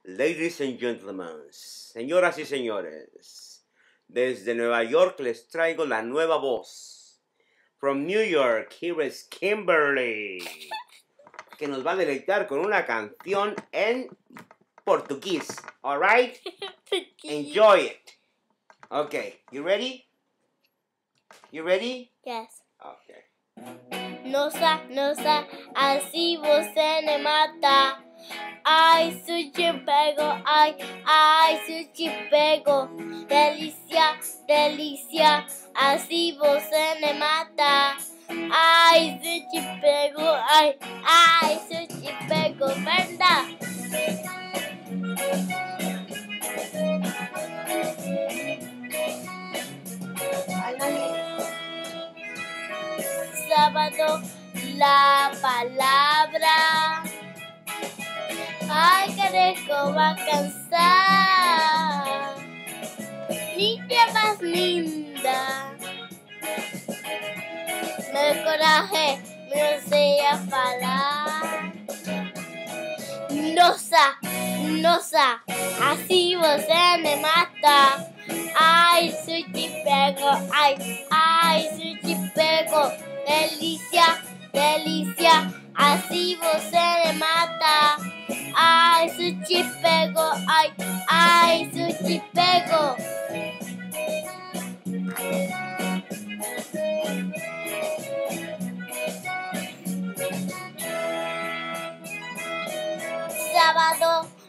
Ladies and gentlemen, señoras y señores, desde Nueva York les traigo la nueva voz. From New York, here is Kimberly, que nos va a deleitar con una canción en portugués. All right? Enjoy it. Okay, you ready? You ready? Yes. Okay. Nossa, assim você me mata. Ai, se eu te pego, ai, se eu te pego. Delícia, delícia, assim você me mata. Ai, se eu te pego, ai, se eu te pego, verdade. Sábado, la palabra. Ay, carajo, va a cansar. Niña más linda. Meu coraje me hacía falar. Nossa, assim você me mata. Ai, se eu te pego, ai, se eu te pego. Delícia, delícia, assim você me mata. Ai, se eu te pego, ai, se eu te pego. Sábado,